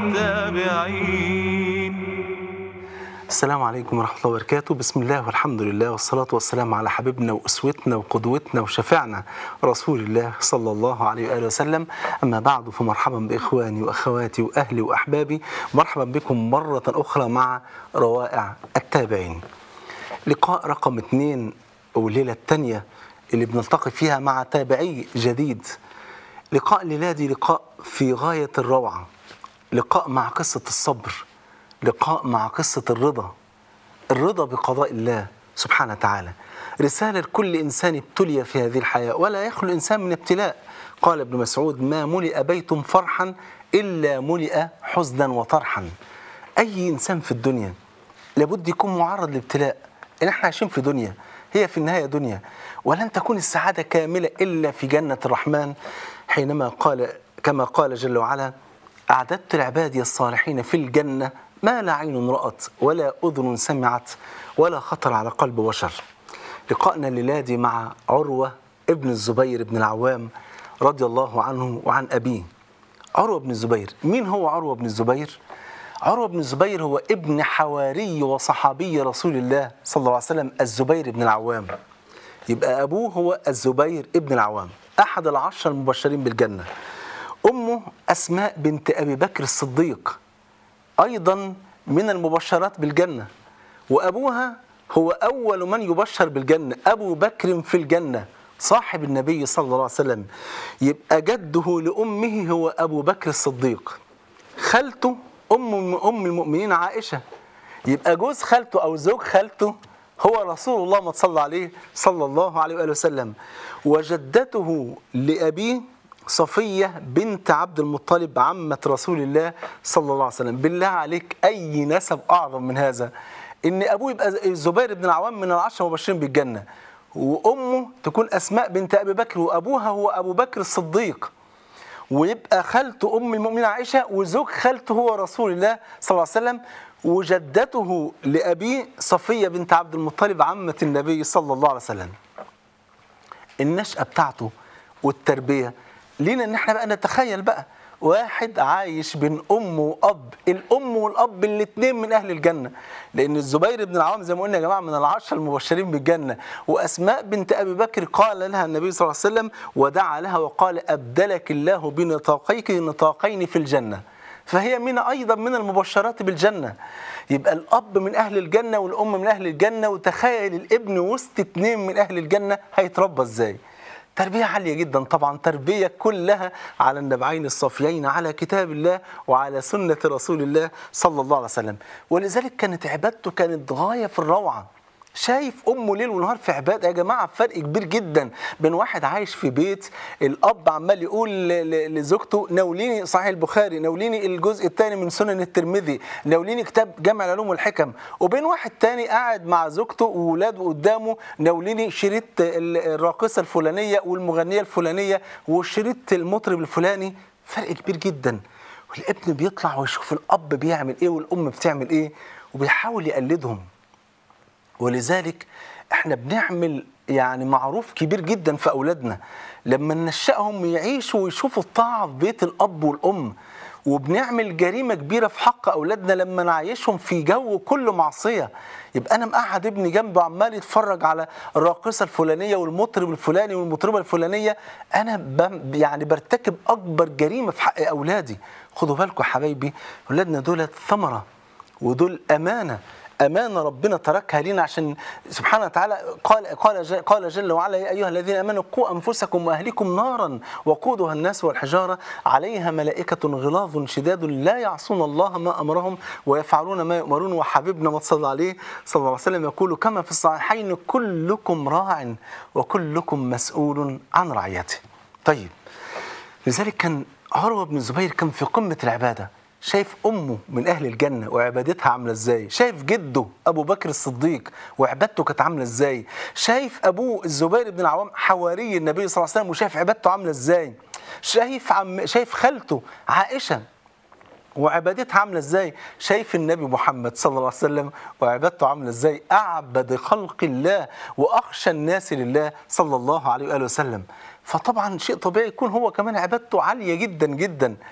التابعين. السلام عليكم ورحمة الله وبركاته. بسم الله والحمد لله والصلاة والسلام على حبيبنا وأسوتنا وقدوتنا وشفيعنا رسول الله صلى الله عليه وآله وسلم. أما بعد، فمرحبا بإخواني وأخواتي وأهلي وأحبابي، مرحبا بكم مرة أخرى مع روائع التابعين. لقاء رقم 2 والليلة الثانية اللي بنلتقي فيها مع تابعي جديد. لقاء الليلة دي لقاء في غاية الروعة، لقاء مع قصة الصبر، لقاء مع قصة الرضا بقضاء الله سبحانه وتعالى. رسالة لكل إنسان ابتلي في هذه الحياة، ولا يخلو الإنسان من ابتلاء. قال ابن مسعود: ما ملئ بيت فرحا إلا ملئ حزنا وطرحا. أي إنسان في الدنيا لابد يكون معرض لابتلاء، إن احنا عايشين في دنيا، هي في النهاية دنيا، ولن تكون السعادة كاملة إلا في جنة الرحمن، حينما قال كما قال جل وعلا: أعددت لعبادي الصالحين في الجنة ما لا عين رأت ولا أذن سمعت ولا خطر على قلب بشر. لقاءنا الليلة مع عروة ابن الزبير بن العوام رضي الله عنه وعن أبيه. عروة بن الزبير، مين هو عروة بن الزبير؟ عروة بن الزبير هو ابن حواري وصحابي رسول الله صلى الله عليه وسلم الزبير بن العوام. يبقى أبوه هو الزبير ابن العوام، أحد العشر المبشرين بالجنة. أمه أسماء بنت أبي بكر الصديق، أيضا من المبشرات بالجنة. وأبوها هو أول من يبشر بالجنة، أبو بكر في الجنة صاحب النبي صلى الله عليه وسلم. يبقى جده لأمه هو أبو بكر الصديق. خالته أم المؤمنين عائشة، يبقى جوز خالته أو زوج خالته هو رسول الله ما صلى عليه صلى الله عليه وآله وسلم. وجدته لأبيه صفية بنت عبد المطلب عمة رسول الله صلى الله عليه وسلم. بالله عليك أي نسب أعظم من هذا؟ إن أبوه يبقى الزبير بن العوام من العشرة المبشرين بالجنة، وأمه تكون أسماء بنت أبي بكر، وأبوها هو أبو بكر الصديق، ويبقى خالته أم المؤمنين عائشة، وزوج خالته هو رسول الله صلى الله عليه وسلم، وجدته لأبيه صفية بنت عبد المطلب عمة النبي صلى الله عليه وسلم. النشأة بتاعته والتربية لينا ان احنا بقى نتخيل بقى واحد عايش بين ام واب، الام والاب الاثنين من اهل الجنه، لان الزبير بن العوام زي ما قلنا يا جماعه من العشر المبشرين بالجنه. واسماء بنت ابي بكر قال لها النبي صلى الله عليه وسلم ودعا لها وقال: ابدلك الله بنطاقيك نطاقين في الجنه. فهي من ايضا من المبشرات بالجنه. يبقى الاب من اهل الجنه والام من اهل الجنه، وتخيل الابن وسط اثنين من اهل الجنه هيتربى ازاي؟ تربية عالية جدا طبعا، تربية كلها على النبعين الصافيين، على كتاب الله وعلى سنة رسول الله صلى الله عليه وسلم. ولذلك كانت عبادته كانت غاية في الروعة. شايف أمه ليل ونهار في عبادة يا جماعة، فرق كبير جدا بين واحد عايش في بيت الأب عمال يقول لزوجته: ناوليني صحيح البخاري، ناوليني الجزء الثاني من سنن الترمذي، ناوليني كتاب جامع العلوم والحكم، وبين واحد تاني قاعد مع زوجته وولاده قدامه: ناوليني شريط الراقصة الفلانية والمغنية الفلانية والشريط المطرب الفلاني. فرق كبير جدا. والابن بيطلع ويشوف الأب بيعمل إيه والأم بتعمل إيه وبيحاول يقلدهم. ولذلك احنا بنعمل يعني معروف كبير جدا في أولادنا لما ننشأهم يعيشوا ويشوفوا الطاعة في بيت الأب والأم، وبنعمل جريمة كبيرة في حق أولادنا لما نعيشهم في جو كله معصية. يبقى أنا مقعد ابني جنبه عمال يتفرج على الراقصة الفلانية والمطرب الفلاني والمطربة الفلانية، أنا يعني برتكب أكبر جريمة في حق أولادي. خدوا بالكم يا حبايبي، أولادنا دول ثمرة ودول أمانة ربنا تركها لنا عشان سبحانه وتعالى قال جل وعلا: يا أيها الذين آمنوا قوا أنفسكم وأهليكم نارا وقودها الناس والحجارة عليها ملائكة غلاظ شداد لا يعصون الله ما أمرهم ويفعلون ما يؤمرون. وحبيبنا ما صلى عليه صلى الله عليه وسلم يقول كما في الصحيحين: كلكم راع وكلكم مسؤول عن رعيته. طيب، لذلك كان عروة بن الزبير كان في قمة العبادة، شايف أمه من أهل الجنة وعبادتها عاملة إزاي، شايف جده أبو بكر الصديق وعبادته كانت عاملة إزاي، شايف أبوه الزبير بن العوام حواري النبي صلى الله عليه وسلم وشايف عبادته عاملة إزاي، شايف خالته عائشة وعبادتها عاملة إزاي، شايف النبي محمد صلى الله عليه وسلم وعبادته عاملة إزاي، أعبد خلق الله وأخشى الناس لله صلى الله عليه وآله وسلم. فطبعا شيء طبيعي يكون هو كمان عبادته عالية جدا جدا.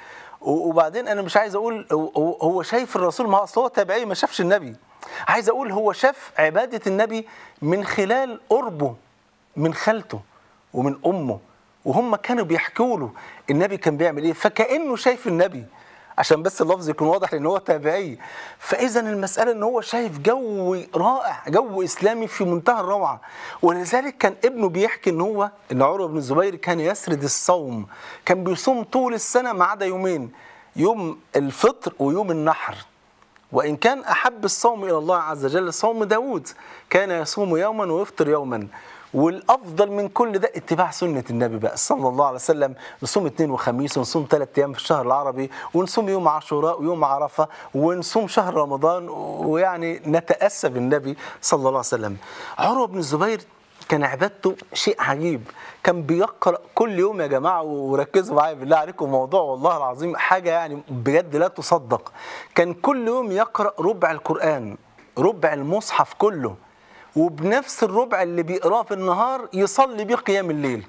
وبعدين انا مش عايز اقول هو شايف الرسول، ما اصل هو تابعي ما شافش النبي. عايز اقول هو شاف عبادة النبي من خلال قربه من خالته ومن امه، وهم كانوا بيحكوا له النبي كان بيعمل ايه، فكأنه شايف النبي، عشان بس اللفظ يكون واضح لان هو تابعي. فاذا المساله ان هو شايف جو رائع، جو اسلامي في منتهى الروعه. ولذلك كان ابنه بيحكي ان عروه بن الزبير كان يسرد الصوم، كان بيصوم طول السنه ما عدا يومين، يوم الفطر ويوم النحر. وإن كان أحب الصوم إلى الله عز وجل صوم داود، كان يصوم يوما ويفطر يوما. والأفضل من كل ده اتباع سنة النبي بقى صلى الله عليه وسلم. نصوم اثنين وخميس، ونصوم 3 أيام في الشهر العربي، ونصوم يوم عاشوراء ويوم عرفة، ونصوم شهر رمضان، ويعني نتأسى بالنبي صلى الله عليه وسلم. عروة بن الزبير كان عبادته شيء عجيب، كان بيقرأ كل يوم يا جماعة، وركزوا معايا بالله عليكم، موضوع والله العظيم حاجة يعني بجد لا تصدق. كان كل يوم يقرأ ربع القرآن، ربع المصحف كله، وبنفس الربع اللي بيقراه في النهار يصلي بيه قيام الليل.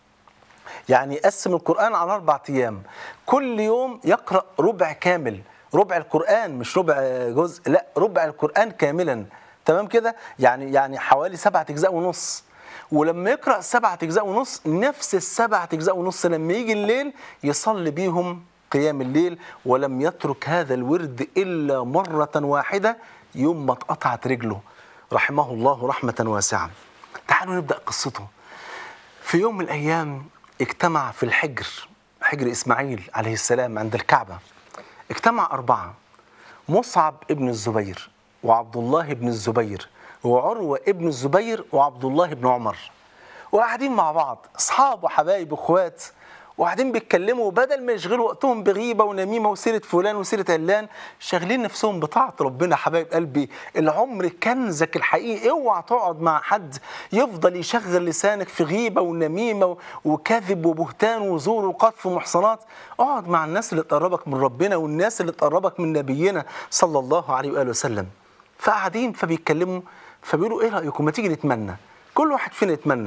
يعني يقسم القرآن على 4 أيام، كل يوم يقرأ ربع كامل، ربع القرآن مش ربع جزء، لا ربع القرآن كاملا، تمام كده؟ يعني حوالي 7 أجزاء ونص. ولما يقرأ 7 أجزاء ونص، نفس ال7 أجزاء ونص لما يجي الليل يصلي بيهم قيام الليل. ولم يترك هذا الورد إلا مرة واحدة يوم ما اتقطعت رجله، رحمه الله رحمة واسعة. تعالوا نبدأ قصته. في يوم من الأيام اجتمع في الحجر، حجر إسماعيل عليه السلام عند الكعبة، اجتمع 4: مصعب ابن الزبير، وعبد الله بن الزبير، وعروة ابن الزبير، وعبد الله بن عمر. وقاعدين مع بعض أصحاب وحبايب وأخوات، وقاعدين بيتكلموا، بدل ما يشغلوا وقتهم بغيبة ونميمة وسيرة فلان وسيرة علان، شاغلين نفسهم بطاعة ربنا. حبايب قلبي، العمر كنزك الحقيقي، اوعى تقعد مع حد يفضل يشغل لسانك في غيبة ونميمة وكذب وبهتان وزور وقذف ومحصنات. اقعد مع الناس اللي تقربك من ربنا، والناس اللي تقربك من نبينا صلى الله عليه وآله وسلم. فقاعدين فبيتكلموا، فبيقولوا ايه رأيكم ما تيجي نتمنى، كل واحد فينا يتمنى.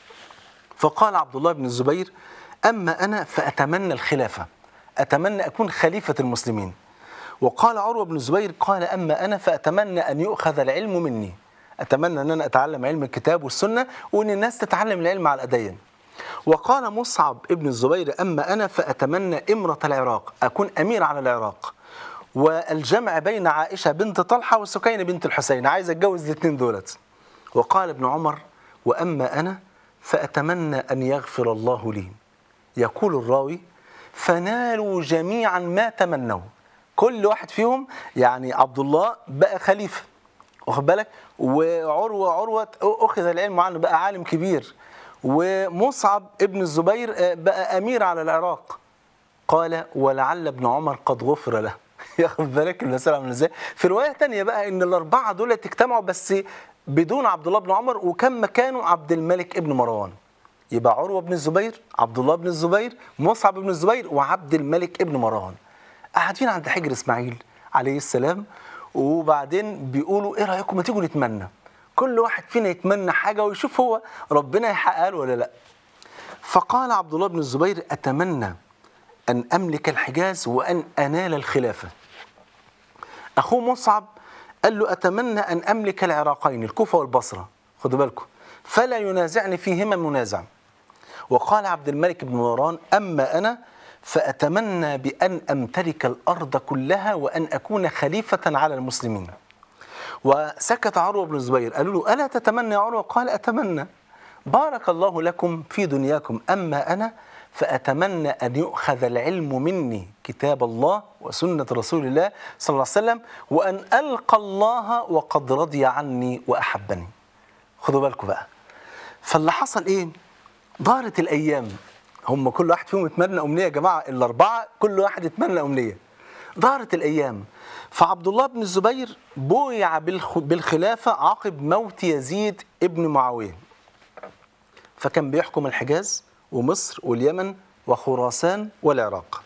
فقال عبد الله بن الزبير: أما أنا فأتمنى الخلافة، أتمنى أكون خليفة المسلمين. وقال عروة بن الزبير: قال أما أنا فأتمنى أن يؤخذ العلم مني، أتمنى أن أنا أتعلم علم الكتاب والسنة، وأن الناس تتعلم العلم على الأديان. وقال مصعب ابن الزبير: أما أنا فأتمنى إمرة العراق، أكون أمير على العراق، والجمع بين عائشة بنت طلحة وسكينة بنت الحسين، عايز أتجوز الاثنين دولت. وقال ابن عمر: وأما أنا فأتمنى أن يغفر الله لي. يقول الراوي: فنالوا جميعا ما تمنوا، كل واحد فيهم، يعني عبد الله بقى خليفة، واخد بالك، وعروة أخذ العلم عنه بقى عالم كبير، ومصعب ابن الزبير بقى أمير على العراق. قال: ولعل ابن عمر قد غفر له. ياخد بالك المسألة عامله ازاي؟ في رواية تانية بقى إن ال4 دول اجتمعوا بس بدون عبد الله بن عمر، وكان مكانه عبد الملك ابن مروان. يبقى عروة بن الزبير، عبد الله بن الزبير، مصعب بن الزبير، وعبد الملك ابن مروان، قاعدين عند حجر إسماعيل عليه السلام. وبعدين بيقولوا: ايه رأيكم ما تيجوا نتمنى، كل واحد فينا يتمنى حاجة ويشوف هو ربنا يحققها له ولا لا. فقال عبد الله بن الزبير: أتمنى أن أملك الحجاز وأن أنال الخلافة. أخوه مصعب قال له: أتمنى أن أملك العراقين، الكوفة والبصرة، خدوا بالكم، فلا ينازعني فيهما منازع. وقال عبد الملك بن مروان: أما أنا فأتمنى بأن أمتلك الأرض كلها وأن أكون خليفة على المسلمين. وسكت عروة بن الزبير، قالوا له: ألا تتمنى يا عروة؟ قال: أتمنى، بارك الله لكم في دنياكم. أما أنا فأتمنى أن يؤخذ العلم مني، كتاب الله وسنة رسول الله صلى الله عليه وسلم، وأن ألقى الله وقد رضي عني وأحبني. خدوا بالكم بقى. فاللي حصل إيه؟ دارت الأيام، هم كل واحد فيهم يتمنى أمنية يا جماعة، ال4 كل واحد يتمنى أمنية. دارت الأيام، فعبد الله بن الزبير بويع بالخلافة عقب موت يزيد ابن معاوية، فكان بيحكم الحجاز ومصر واليمن وخراسان والعراق.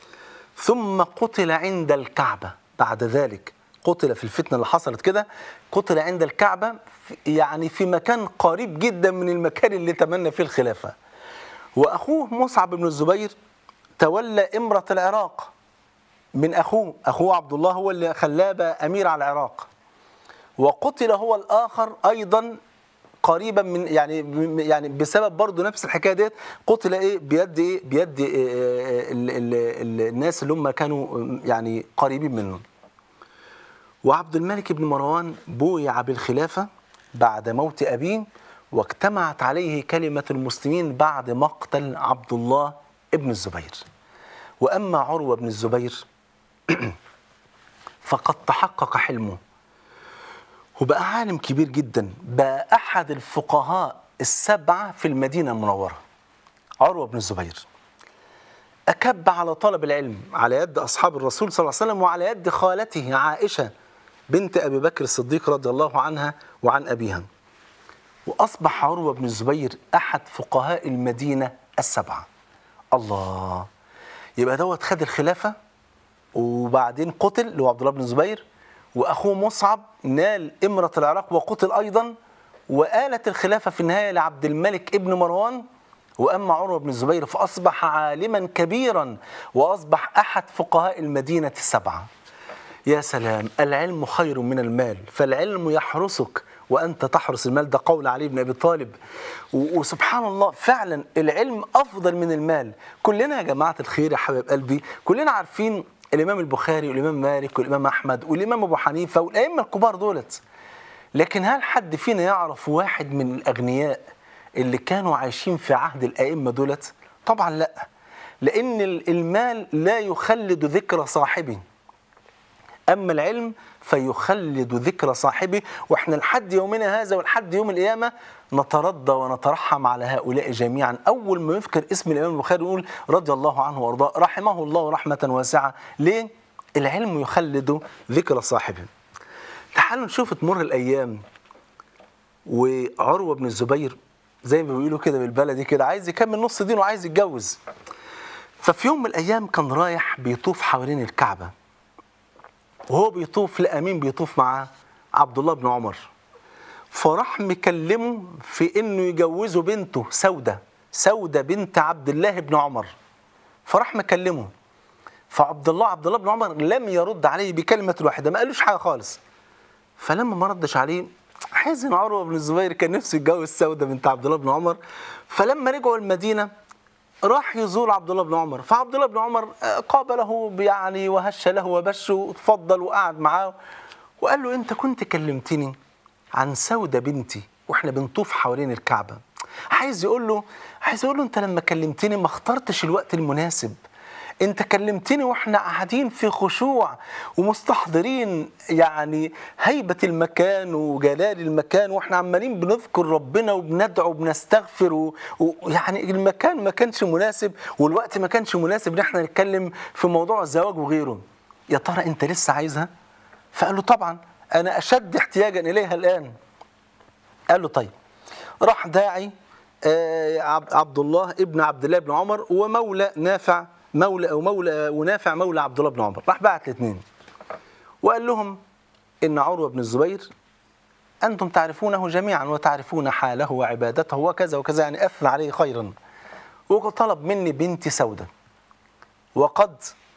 ثم قتل عند الكعبة بعد ذلك، قتل في الفتنة اللي حصلت كده، قتل عند الكعبة، يعني في مكان قريب جدا من المكان اللي تمنى فيه الخلافة. وأخوه مصعب بن الزبير تولى إمرة العراق، من أخوه عبد الله هو اللي خلاه بقى أمير على العراق. وقتل هو الآخر أيضا قريبا من يعني بسبب برضه نفس الحكايه ديت، قتل بيد الناس اللي هم كانوا يعني قريبين منه. وعبد الملك بن مروان بويع بالخلافه بعد موت ابيه، واجتمعت عليه كلمه المسلمين بعد مقتل عبد الله ابن الزبير. واما عروه بن الزبير فقد تحقق حلمه وبقى عالم كبير جدا، بقى أحد الفقهاء السبعة في المدينة المنورة. عروة بن الزبير أكب على طلب العلم على يد أصحاب الرسول صلى الله عليه وسلم وعلى يد خالته عائشة بنت أبي بكر الصديق رضي الله عنها وعن أبيها. وأصبح عروة بن الزبير أحد فقهاء المدينة السبعة. الله، يبقى دوت خد الخلافة وبعدين قتل اللي هو عبد الله بن الزبير، وأخوه مصعب نال إمرة العراق وقتل أيضا، وآلت الخلافة في النهاية لعبد الملك ابن مروان. وأما عروة بن الزبير فأصبح عالما كبيرا وأصبح أحد فقهاء المدينة السبعة. يا سلام، العلم خير من المال، فالعلم يحرسك وأنت تحرس المال، ده قول علي بن أبي طالب. وسبحان الله فعلا العلم أفضل من المال. كلنا يا جماعة الخير يا حبايب قلبي، كلنا عارفين الإمام البخاري والإمام مالك والإمام أحمد والإمام أبو حنيفة والأئمة الكبار دولت، لكن هل حد فينا يعرف واحد من الأغنياء اللي كانوا عايشين في عهد الأئمة دولت؟ طبعا لا، لأن المال لا يخلد ذكر صاحبه، أما العلم فيخلد ذكر صاحبه. وإحنا لحد يومنا هذا ولحد يوم القيامة نترضى ونترحم على هؤلاء جميعا. أول ما يذكر اسم الإمام البخاري نقول رضي الله عنه وارضاه، رحمه الله رحمة واسعة. ليه؟ العلم يخلد ذكر صاحبه. تعالوا نشوف تمر الأيام وعروة بن الزبير زي ما بيقولوا كده بالبلدي كده عايز يكمل نص دينه وعايز يتجوز. ففي يوم من الأيام كان رايح بيطوف حوالين الكعبة، وهو بيطوف لأمين بيطوف مع عبد الله بن عمر، فراح مكلمه في انه يجوزه بنته سودة بنت عبد الله بن عمر. فراح مكلمه، فعبد الله بن عمر لم يرد عليه بكلمة واحدة، ما قالوش حاجة خالص. فلما ما ردش عليه حزن عروة بن الزبير، كان نفسه يتجوز سودة بنت عبد الله بن عمر. فلما رجعوا المدينة راح يزور عبد الله بن عمر، فعبد الله بن عمر قابله يعني وهش له وبشه وتفضل وقعد معاه وقال له انت كنت كلمتني عن سودة بنتي واحنا بنطوف حوالين الكعبة. عايز يقول له انت لما كلمتني ما اخترتش الوقت المناسب، انت كلمتني واحنا قاعدين في خشوع ومستحضرين يعني هيبة المكان وجلال المكان، واحنا عمالين بنذكر ربنا وبندعو وبنستغفر ويعني المكان ما كانش مناسب والوقت ما كانش مناسب ان احنا نتكلم في موضوع الزواج وغيره. يا ترى انت لسه عايزها؟ فقال له طبعا انا اشد احتياجا اليها الان. قال له طيب. راح داعي عبد الله ابن عبد الله بن عمر ومولى نافع ونافع مولى عبد الله بن عمر، راح بعت الاثنين وقال لهم ان عروة بن الزبير انتم تعرفونه جميعا وتعرفون حاله وعبادته وكذا وكذا، يعني اثنى عليه خيرا، وطلب مني بنتي سودة وقد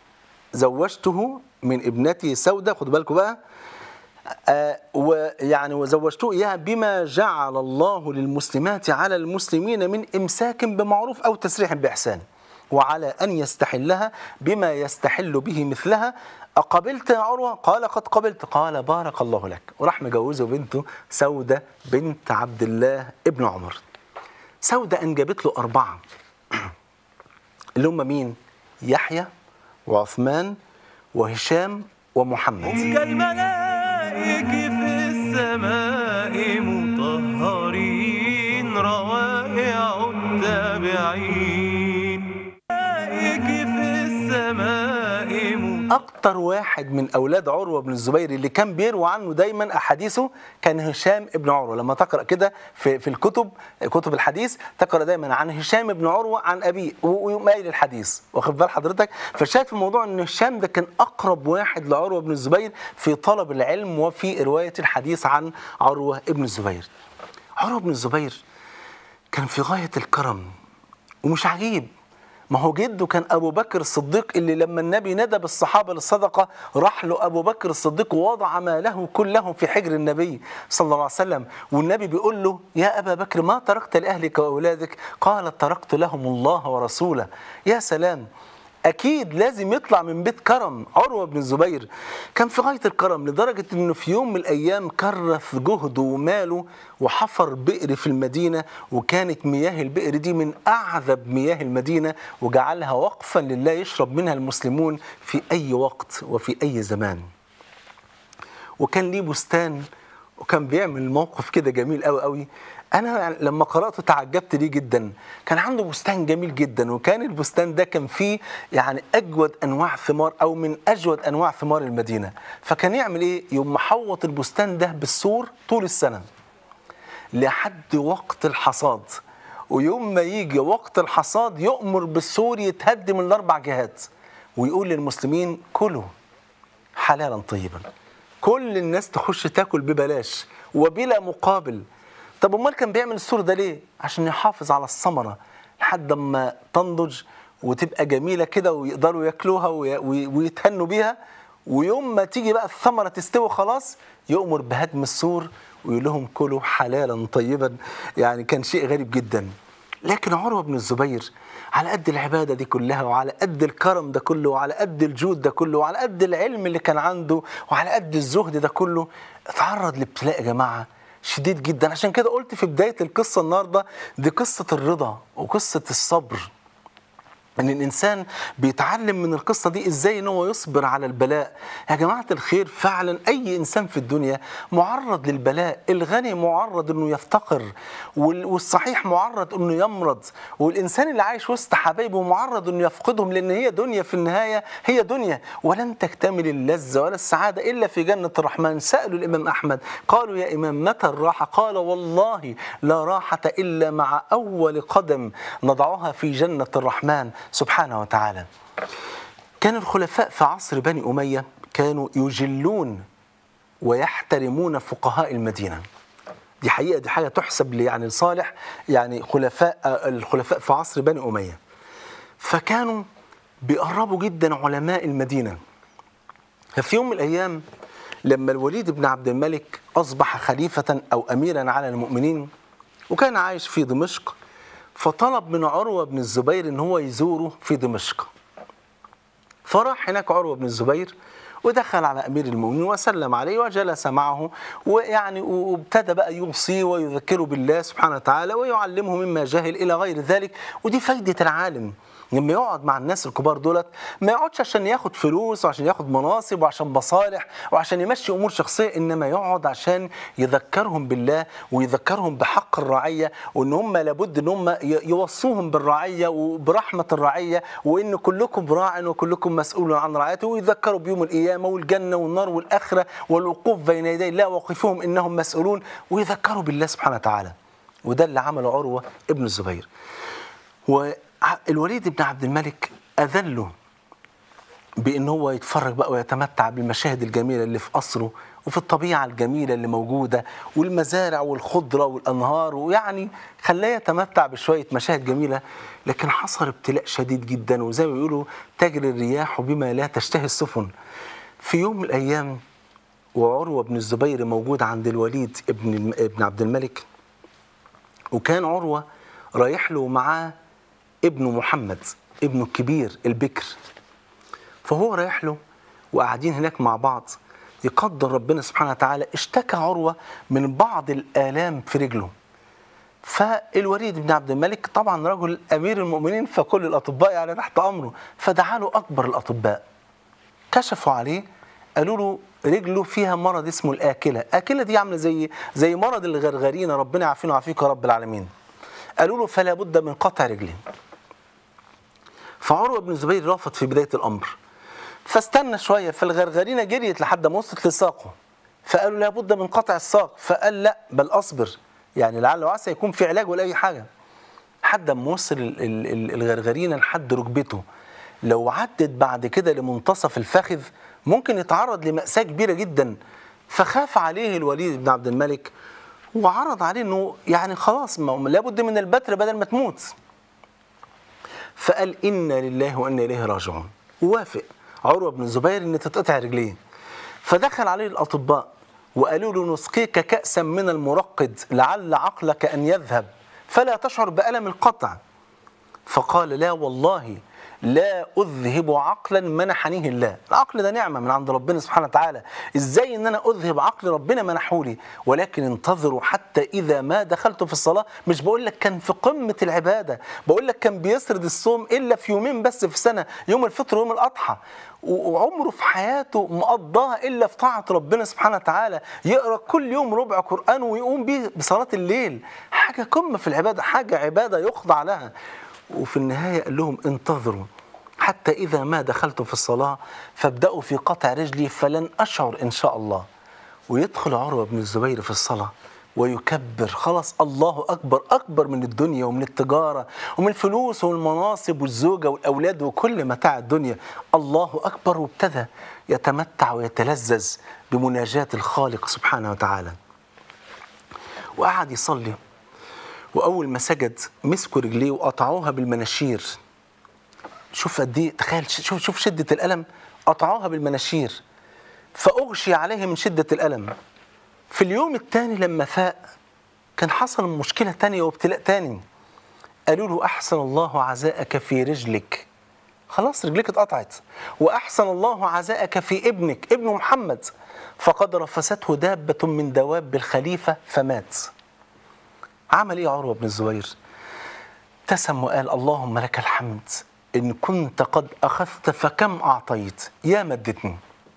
زوجته من ابنتي سودة، خدوا بالكم بقى، ويعني وزوجته إياها بما جعل الله للمسلمات على المسلمين من إمساك بمعروف أو تسريح بإحسان، وعلى أن يستحلها بما يستحل به مثلها. أقبلت يا عروة؟ قال قد قبلت. قال بارك الله لك. وراح مجوزه بنته سودة بنت عبد الله ابن عمر. سودة أنجبت له 4 اللي هم مين؟ يحيى وعثمان وهشام ومحمد. هم كالملائك في السماء مطهرين روائع التابعين. ملائك في السماء أكتر واحد من أولاد عروة بن الزبير اللي كان بيروى عنه دايما أحاديثه كان هشام ابن عروة. لما تقرأ كده في كتب الحديث تقرأ دايما عن هشام ابن عروة عن أبيه ومايل الحديث، واخد بال حضرتك؟ فشاهد في الموضوع أن هشام ده كان أقرب واحد لعروة بن الزبير في طلب العلم وفي رواية الحديث عن عروة ابن الزبير. عروة بن الزبير كان في غاية الكرم، ومش عجيب ما هو جده كان أبو بكر الصديق اللي لما النبي ندى بالصحابة للصدقة راح له أبو بكر الصديق ووضع ماله كله في حجر النبي صلى الله عليه وسلم. والنبي بيقول له يا أبا بكر ما تركت لأهلك وأولادك؟ قال تركت لهم الله ورسوله. يا سلام، أكيد لازم يطلع من بيت كرم. عروة بن الزبير كان في غاية الكرم لدرجة أنه في يوم من الأيام كرف جهده وماله وحفر بئر في المدينة، وكانت مياه البئر دي من أعذب مياه المدينة، وجعلها وقفا لله يشرب منها المسلمون في أي وقت وفي أي زمان. وكان ليه بستان، وكان بيعمل موقف كده جميل قوي قوي. أنا لما قرأته تعجبت ليه جدا. كان عنده بستان جميل جدا، وكان البستان ده كان فيه يعني أجود أنواع ثمار أو من أجود أنواع ثمار المدينة. فكان يعمل إيه؟ يوم محوط البستان ده بالسور طول السنة لحد وقت الحصاد، ويوم ما يجي وقت الحصاد يؤمر بالسور يتهد من الأربع جهات، ويقول للمسلمين كلوا حلالا طيبا، كل الناس تخش تاكل ببلاش وبلا مقابل. طب امال كان بيعمل السور ده ليه؟ عشان يحافظ على الثمره لحد ما تنضج وتبقى جميله كده ويقدروا ياكلوها ويتهنوا بيها. ويوم ما تيجي بقى الثمره تستوي خلاص يؤمر بهدم السور ويقول لهم كلوا حلالا طيبا. يعني كان شيء غريب جدا. لكن عروة بن الزبير على قد العبادة دي كلها، وعلى قد الكرم ده كله، وعلى قد الجود ده كله، وعلى قد العلم اللي كان عنده، وعلى قد الزهد ده كله، اتعرض لابتلاء يا جماعة شديد جدا. عشان كده قلت في بداية القصة النهاردة دي قصة الرضا وقصة الصبر، ان الانسان بيتعلم من القصه دي ازاي ان هو يصبر على البلاء. يا جماعه الخير فعلا اي انسان في الدنيا معرض للبلاء. الغني معرض انه يفتقر، والصحيح معرض انه يمرض، والانسان اللي عايش وسط حبايبه معرض انه يفقدهم، لان هي دنيا في النهايه، هي دنيا ولن تكتمل اللذه ولا السعاده الا في جنه الرحمن. سالوا الامام احمد قالوا يا امام متى الراحه؟ قال والله لا راحه الا مع اول قدم نضعها في جنه الرحمن سبحانه وتعالى. كان الخلفاء في عصر بني أمية كانوا يجلون ويحترمون فقهاء المدينة. دي حقيقة، دي حاجة تحسب لي يعني لصالح يعني الخلفاء في عصر بني أمية. فكانوا بيقربوا جدا علماء المدينة. ففي يوم من الأيام لما الوليد بن عبد الملك أصبح خليفة أو أميرا على المؤمنين وكان عايش في دمشق، فطلب من عروة بن الزبير ان هو يزوره في دمشق. فراح هناك عروة بن الزبير ودخل على امير المؤمنين وسلم عليه وجلس معه، ويعني وابتدى بقى يوصيه ويذكره بالله سبحانه وتعالى ويعلمه مما جهل الى غير ذلك. ودي فايدة العالم لما يقعد مع الناس الكبار دولت، ما يقعدش عشان ياخد فلوس وعشان ياخد مناصب وعشان مصالح وعشان يمشي امور شخصيه، انما يقعد عشان يذكرهم بالله ويذكرهم بحق الرعيه، وان هم لابد ان هم يوصوهم بالرعيه وبرحمه الرعيه، وان كلكم راع وكلكم مسؤول عن رعيته، ويذكروا بيوم القيامه والجنه والنار والاخره والوقوف بين يدي الله وقفوهم انهم مسؤولون، ويذكروا بالله سبحانه وتعالى. وده اللي عمله عروه ابن الزبير. والوليد بن عبد الملك أذله بأن هو يتفرج بقى ويتمتع بالمشاهد الجميلة اللي في قصره وفي الطبيعة الجميلة اللي موجودة والمزارع والخضرة والأنهار، ويعني خلاه يتمتع بشوية مشاهد جميلة. لكن حصل ابتلاء شديد جدا، وزي ما بيقولوا تجري الرياح بما لا تشتهي السفن. في يوم من الأيام وعروة بن الزبير موجود عند الوليد ابن عبد الملك، وكان عروة رايح له معاه ابنه محمد ابنه الكبير البكر. فهو رايح له وقاعدين هناك مع بعض، يقدر ربنا سبحانه وتعالى اشتكى عروة من بعض الآلام في رجله. فالوليد بن عبد الملك طبعا رجل أمير المؤمنين فكل الأطباء يعني تحت أمره، فدعا له أكبر الأطباء، كشفوا عليه قالوا له رجله فيها مرض اسمه الآكلة. آكلة دي عاملة زي مرض الغرغرين، ربنا يعافينا ويعافيك يا رب العالمين. قالوا له فلا بد من قطع رجلين. فعروة بن الزبير رافض في بداية الأمر، فاستنى شوية، فالغرغرينة جريت لحد ما وصلت لساقه، فقالوا لا بد من قطع الساق، فقال لا بل أصبر، يعني لعل وعسى يكون في علاج ولا أي حاجة. حد ما وصل الغرغرينة لحد ركبته، لو عدت بعد كده لمنتصف الفخذ ممكن يتعرض لمأساة كبيرة جدا. فخاف عليه الوليد بن عبد الملك وعرض عليه انه يعني خلاص لابد من البتر بدل ما تموت. فقال إنا لله وإنا إليه راجعون، ووافق عروة بن الزبير إن تتقطع رجليه. فدخل عليه الأطباء وقالوا له نسقيك كأسا من المرقد لعل عقلك أن يذهب فلا تشعر بألم القطع. فقال لا والله لا أذهب عقلا منحنيه الله. العقل ده نعمة من عند ربنا سبحانه وتعالى، إزاي إن أنا أذهب عقل ربنا منحولي؟ ولكن انتظروا حتى إذا ما دخلت في الصلاة. مش بقول لك كان في قمة العبادة، بقول لك كان بيسرد الصوم إلا في يومين بس في السنة، يوم الفطر ويوم الأضحى، وعمره في حياته مقضاها إلا في طاعة ربنا سبحانه وتعالى، يقرأ كل يوم ربع قرآن ويقوم به بصلاة الليل. حاجة قمة في العبادة، حاجة عبادة يخضع لها. وفي النهاية قال لهم انتظروا حتى إذا ما دخلت في الصلاة فابدأوا في قطع رجلي فلن أشعر إن شاء الله. ويدخل عروة بن الزبير في الصلاة ويكبر، خلاص الله أكبر، أكبر من الدنيا ومن التجارة ومن الفلوس والمناصب والزوجة والأولاد وكل متاع الدنيا، الله أكبر. وابتدى يتمتع ويتلذذ بمناجاة الخالق سبحانه وتعالى. وقعد يصلي، وأول ما سجد مسكوا رجليه وقطعوها بالمناشير. شوف قد ايه، تخيل، شوف شدة الألم، قطعوها بالمناشير فأغشي عليه من شدة الألم. في اليوم الثاني لما فاق كان حصل مشكلة تانية وابتلاء تاني. قالوا له أحسن الله عزاءك في رجلك، خلاص رجلك اتقطعت، وأحسن الله عزاءك في ابنك ابن محمد، فقد رفسته دابة من دواب الخليفة فمات. عمل ايه عروة بن الزبير؟ ابتسم وقال اللهم لك الحمد إن كنت قد أخذت فكم أعطيت يا مدتني،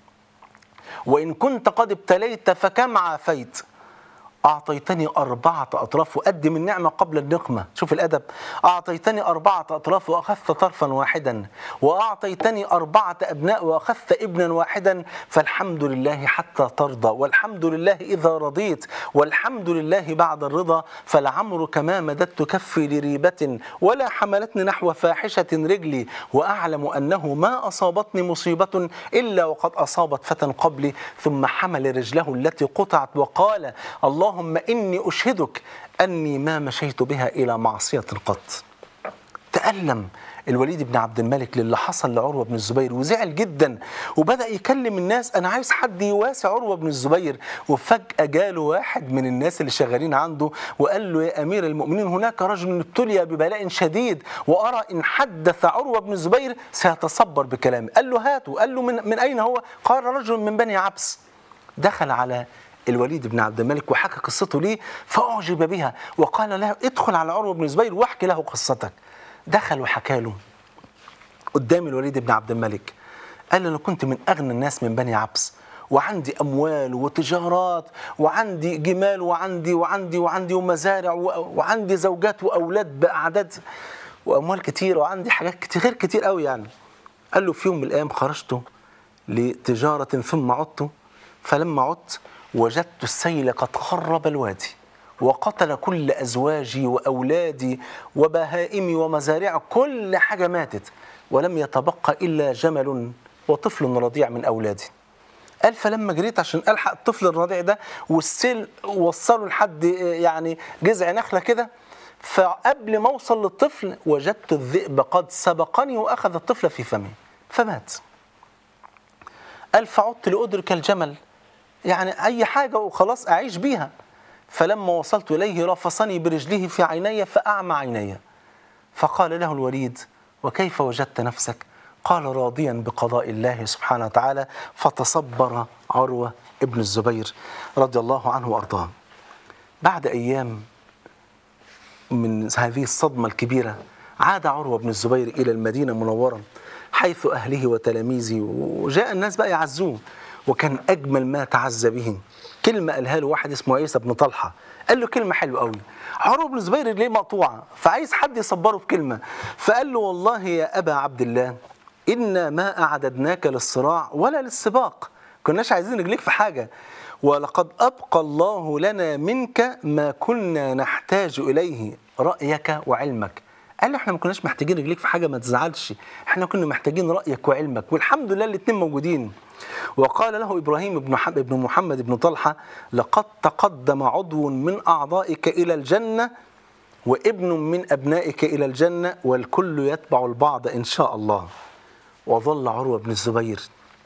وإن كنت قد ابتليت فكم عافيت. أعطيتني 4 أطراف وقدم النعمة قبل النقمة. شوف الأدب، أعطيتني 4 أطراف وأخذت طرفا واحدا، وأعطيتني 4 أبناء وأخذت ابنا واحدا، فالحمد لله حتى ترضى، والحمد لله إذا رضيت، والحمد لله بعد الرضا. فلعمرك ما مددت كفي لريبة ولا حملتني نحو فاحشة رجلي، وأعلم أنه ما أصابتني مصيبة إلا وقد أصابت فتى قبلي. ثم حمل رجله التي قطعت وقال اللهم إني أشهدك أني ما مشيت بها إلى معصية قط. تألم الوليد بن عبد الملك للي حصل لعروة بن الزبير وزعل جدا، وبدأ يكلم الناس أنا عايز حد يواسي عروة بن الزبير. وفجأة جاله واحد من الناس اللي شغالين عنده وقال له يا أمير المؤمنين هناك رجل ابتلي ببلاء شديد وأرى إن حدث عروة بن الزبير سيتصبر بكلامه. قال له هاته. قال له من أين هو؟ قال رجل من بني عبس. دخل على الوليد بن عبد الملك وحكى قصته ليه فأعجب بها، وقال له ادخل على عروة بن الزبير واحكي له قصتك. دخل وحكى له قدام الوليد بن عبد الملك. قال له أنا كنت من أغنى الناس من بني عبس، وعندي أموال وتجارات وعندي جمال وعندي ومزارع وعندي زوجات وأولاد بأعداد وأموال كتير وعندي حاجات كتير كتير قوي يعني. قال له في يوم من الأيام خرجت لتجارة ثم عدت، فلما عدت وجدت السيل قد خرب الوادي وقتل كل أزواجي وأولادي وبهائمي ومزارع، كل حاجة ماتت، ولم يتبقى إلا جمل وطفل رضيع من أولادي. قال فلما جريت عشان ألحق الطفل الرضيع ده والسيل وصله لحد يعني جذع نخلة كده، فقبل ما أوصل للطفل وجدت الذئب قد سبقني وأخذ الطفل في فمه فمات. قال فعدت لأدرك الجمل، يعني أي حاجة وخلاص أعيش بيها. فلما وصلت إليه رفصني برجله في عيني فأعمى عيني. فقال له الوليد وكيف وجدت نفسك؟ قال راضيا بقضاء الله سبحانه وتعالى. فتصبر عروة ابن الزبير رضي الله عنه وأرضاه. بعد أيام من هذه الصدمة الكبيرة عاد عروة بن الزبير إلى المدينة المنورة حيث أهله وتلاميذه، وجاء الناس بقى يعزوه. وكان أجمل ما تعزى به كلمة قالها له واحد اسمه عيسى بن طلحة. قال له كلمة حلوة قوي. عروة بن الزبير رجليه مقطوعة فعايز حد يصبره بكلمة، فقال له والله يا أبا عبد الله إنا ما أعددناك للصراع ولا للسباق، كناش عايزين رجليك في حاجة، ولقد أبقى الله لنا منك ما كنا نحتاج إليه، رأيك وعلمك. قال له احنا ما كناش محتاجين رجليك في حاجة، ما تزعلش، احنا كنا محتاجين رأيك وعلمك، والحمد لله الاثنين موجودين. وقال له إبراهيم بن محمد بن طلحة لقد تقدم عضو من أعضائك إلى الجنة وابن من أبنائك إلى الجنة والكل يتبع البعض إن شاء الله. وظل عروة بن الزبير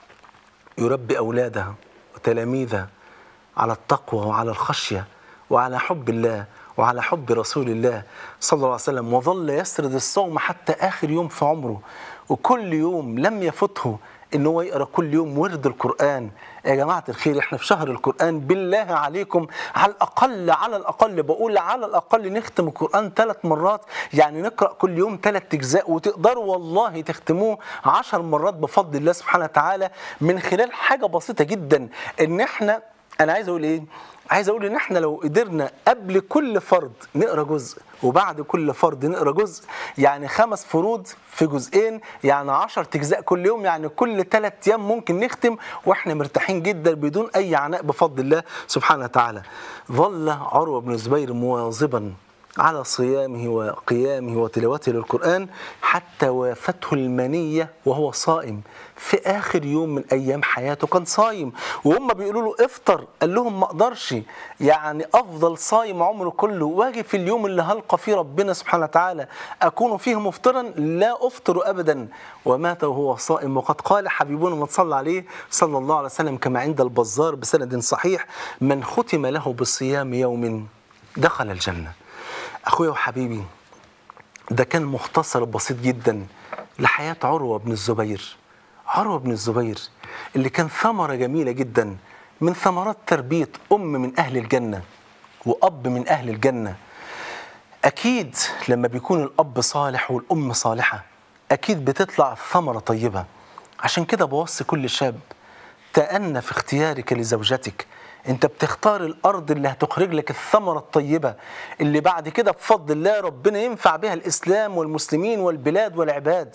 يربي أولاده وتلاميذه على التقوى وعلى الخشية وعلى حب الله وعلى حب رسول الله صلى الله عليه وسلم، وظل يسرد الصوم حتى آخر يوم في عمره، وكل يوم لم يفته إن هو يقرأ كل يوم ورد القرآن. يا جماعة الخير، إحنا في شهر القرآن، بالله عليكم على الأقل بقول على الأقل نختم القرآن 3 مرات، يعني نقرأ كل يوم 3 أجزاء، وتقدروا والله تختموه 10 مرات بفضل الله سبحانه وتعالى من خلال حاجة بسيطة جدا. إن إحنا، أنا عايز أقول إيه؟ عايز أقول إن إحنا لو قدرنا قبل كل فرض نقرأ جزء وبعد كل فرض نقرأ جزء، يعني 5 فروض في جزئين، يعني 10 أجزاء كل يوم، يعني كل 3 أيام ممكن نختم وإحنا مرتاحين جدا بدون أي عناء بفضل الله سبحانه وتعالى. ظل عروة بن الزبير مواظبا على صيامه وقيامه وتلاوته للقرآن حتى وافته المنية وهو صائم. في آخر يوم من أيام حياته كان صايم، وهم بيقولوا له افطر، قال لهم ما أقدرش، يعني أفضل صايم عمره كله، واجي في اليوم اللي هلقى فيه ربنا سبحانه وتعالى أكون فيه مفطرا؟ لا أفطر أبدا. ومات وهو صائم. وقد قال حبيبنا ما صلى عليه صلى الله عليه وسلم كما عند البزار بسند صحيح: من ختم له بصيام يوم دخل الجنة. أخويا وحبيبي، ده كان مختصر بسيط جدا لحياة عروة بن الزبير. عروة بن الزبير اللي كان ثمرة جميلة جدا من ثمرات تربية أم من أهل الجنة وأب من أهل الجنة. أكيد لما بيكون الأب صالح والأم صالحة أكيد بتطلع ثمرة طيبة. عشان كده بوصي كل شاب: تأنى في اختيارك لزوجتك. انت بتختار الارض اللي هتخرج لك الثمرة الطيبة اللي بعد كده بفضل الله ربنا ينفع بها الاسلام والمسلمين والبلاد والعباد.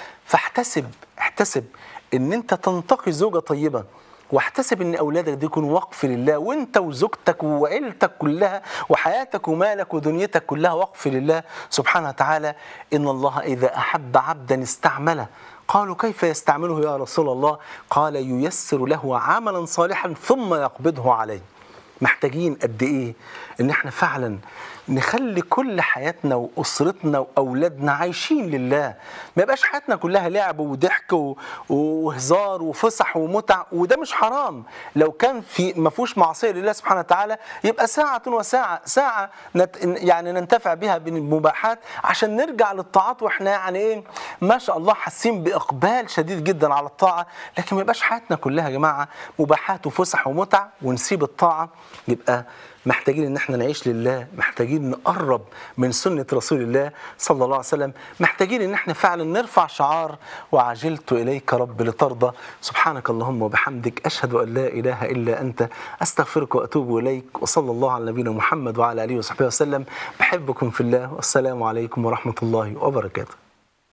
احتسب ان انت تنتقي زوجة طيبة، واحتسب ان اولادك دي يكونوا وقف لله، وانت وزوجتك وعيلتك كلها وحياتك ومالك ودنيتك كلها وقف لله سبحانه وتعالى. ان الله اذا احب عبدا استعمله. قالوا: كيف يستعمله يا رسول الله؟ قال: ييسر له عملا صالحا ثم يقبضه عليه. محتاجين قد ايه ان احنا فعلا نخلي كل حياتنا واسرتنا واولادنا عايشين لله، ما يبقاش حياتنا كلها لعب وضحك وهزار وفسح ومتع، وده مش حرام. لو كان في ما فيهوش معصيه لله سبحانه وتعالى يبقى ساعه ساعه يعني ننتفع بها بالمباحات عشان نرجع للطاعات واحنا يعني ايه ما شاء الله حاسين باقبال شديد جدا على الطاعه. لكن ما يبقاش حياتنا كلها يا جماعه مباحات وفسح ومتع ونسيب الطاعه. يبقى محتاجين ان احنا نعيش لله، محتاجين نقرب من سنة رسول الله صلى الله عليه وسلم، محتاجين ان احنا فعلا نرفع شعار: وعجلت اليك رب لترضى. سبحانك اللهم وبحمدك، اشهد ان لا اله الا انت، استغفرك واتوب اليك. وصلى الله على نبينا محمد وعلى اله وصحبه وسلم. بحبكم في الله، والسلام عليكم ورحمة الله وبركاته.